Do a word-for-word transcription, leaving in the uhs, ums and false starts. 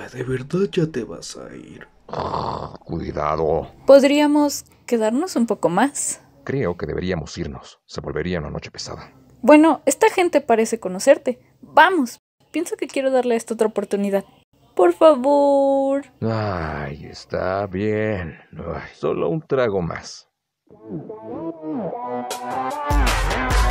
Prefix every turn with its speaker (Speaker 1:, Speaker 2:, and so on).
Speaker 1: ¿De verdad ya te vas a ir?
Speaker 2: Ah, cuidado.
Speaker 3: Podríamos quedarnos un poco más.
Speaker 2: Creo que deberíamos irnos. Se volvería una noche pesada.
Speaker 3: Bueno, esta gente parece conocerte. Vamos, pienso que quiero darle a esto otra oportunidad. Por favor.
Speaker 2: Ay, está bien. Ay, solo un trago más.